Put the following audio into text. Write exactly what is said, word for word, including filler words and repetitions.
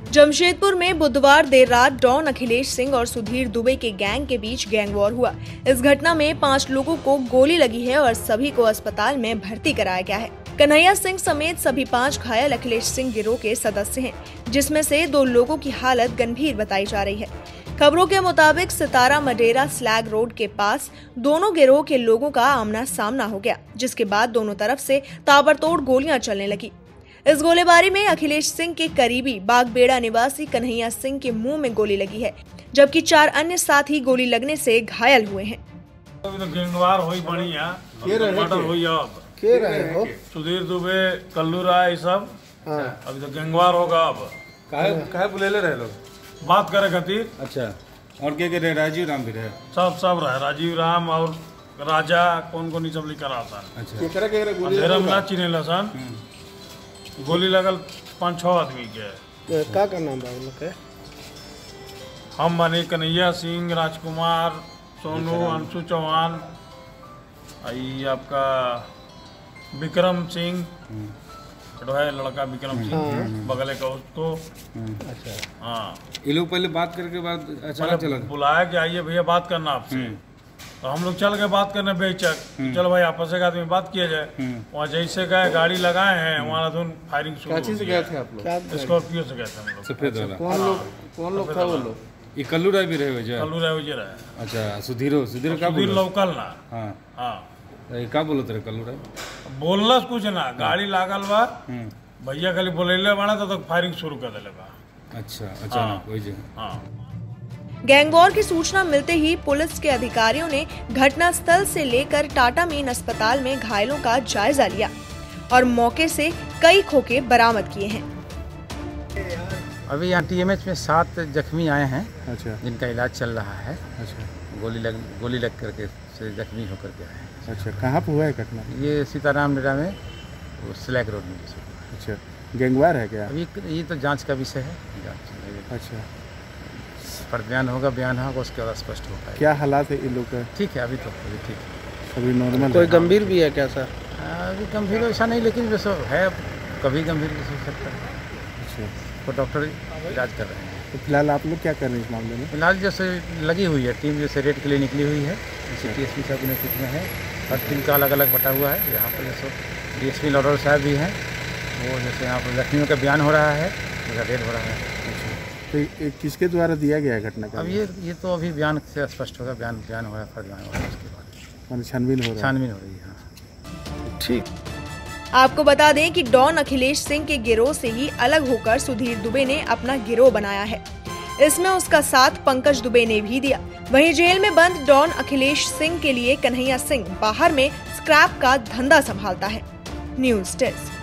जमशेदपुर में बुधवार देर रात डॉन अखिलेश सिंह और सुधीर दुबे के गैंग के बीच गैंग वॉर हुआ। इस घटना में पांच लोगों को गोली लगी है और सभी को अस्पताल में भर्ती कराया गया है। कन्हैया सिंह समेत सभी पांच घायल अखिलेश सिंह गिरोह के सदस्य हैं, जिसमें से दो लोगों की हालत गंभीर बताई जा रही है। खबरों के मुताबिक सितारा मडेरा स्लैग रोड के पास दोनों गिरोह के लोगों का आमना सामना हो गया, जिसके बाद दोनों तरफ से ताबड़तोड़ गोलियां चलने लगी। इस गोलीबारी में अखिलेश सिंह के करीबी बागबेड़ा निवासी कन्हैया सिंह के मुंह में गोली लगी है, जबकि चार अन्य साथी गोली लगने से घायल हुए हैं। के रहे हो? सुधीर दुबे, कल्लू राय सब। हाँ। अभी तो गैंगवार होगा। अब काहे काहे बुलेले रहे लोग? बात करे खातिर। अच्छा, और के के रहे? राजीव राम भी रहे? सब सब रहे, राजीव राम और राजा कौन कौन सब लिखा रहा था। अच्छा, केकरा केकरा गोली अंधेरा में ना चिने लसन। गोली लगल पाँच छह आदमी के। का का नाम बा लोग के? हम बने कन्हैया सिंह, राजकुमार, सोनू, अंशु चौहान, आई आपका विक्रम सिंह, है लड़का विक्रम सिंह, बगल का उसको। अच्छा, हाँ, ये लोग पहले बात करके बाद अच्छा चला बुलाया कि आइए भैया बात करना आपसे। तो हम लोग चल गए बात करने बेचक। चलो भाई आपस में आदमी बात किया जाए। वहाँ जैसे गए गाड़ी लगाए हैं, वहाँ धुन फायरिंग शुरू हो से गए थे आप लोग? स्कॉर्पियो से गए थे हम लोग। सफेद वाला कौन लोग कौन लोग था वो लोग? ये कल्लू राय भी रहे हो? कल्लू राय भी रहे। अच्छा, सुधीरो सुधीरो का सुधीर लोकल ना। हाँ हाँ, का बोलो तेरे कल्लू राय? बोलना कुछ ना, गाड़ी लागल बा, भैया खाली बोले बना तो फायरिंग शुरू कर दिले बा। अच्छा, अचानक कोई जगह। हाँ। गैंगवॉर की सूचना मिलते ही पुलिस के अधिकारियों ने घटनास्थल से लेकर टाटा मेन अस्पताल में घायलों का जायजा लिया और मौके से कई खोखे बरामद किए हैं। अभी यहाँ टीएमएच में सात जख्मी आए हैं। अच्छा, जिनका इलाज चल रहा है। अच्छा, गोली लग गोली लग करके से जख्मी होकर के आए हैं। अच्छा, कहाँ पर हुआ है घटना? ये सीताराम नगर में वो स्लैग रोड में। अच्छा, गैंगवार है क्या? अभी ये तो जांच का विषय है। जांच अच्छा, पर बयान होगा, बयान होगा उसके बाद स्पष्ट होगा। क्या हालात है इन लोग का? ठीक है, अभी तो अभी ठीक है, सभी नॉर्मल। कोई गंभीर भी है क्या सर? अभी गंभीर ऐसा नहीं, लेकिन वैसे है, कभी गंभीर भी हो सकता है। अच्छा, तो डॉक्टर इलाज कर रहे हैं। तो फिलहाल आप लोग क्या कर रहे हैं इस मामले में? फिलहाल जैसे लगी हुई है टीम, जैसे रेड के लिए निकली हुई है। जैसे टी एस पी साहब नेतृत्व में है, हर टीम का अलग अलग बटा हुआ है। यहाँ पर जैसे डी एस पी लॉडर साहब भी हैं, वो जैसे यहाँ पर जख्मियों का बयान हो रहा है, जैसा रेड हो रहा है। तो ये किसके द्वारा दिया गया है घटना का? अब ये ये तो अभी बयान से स्पष्ट होगा। बयान बयान हो रहा है, बयान हो रहा है, उसके बाद छानबीन हो रहा है। छानबीन हो रही है। हाँ, ठीक। आपको बता दें कि डॉन अखिलेश सिंह के गिरोह से ही अलग होकर सुधीर दुबे ने अपना गिरोह बनाया है। इसमें उसका साथ पंकज दुबे ने भी दिया। वहीं जेल में बंद डॉन अखिलेश सिंह के लिए कन्हैया सिंह बाहर में स्क्रैप का धंधा संभालता है। News desk.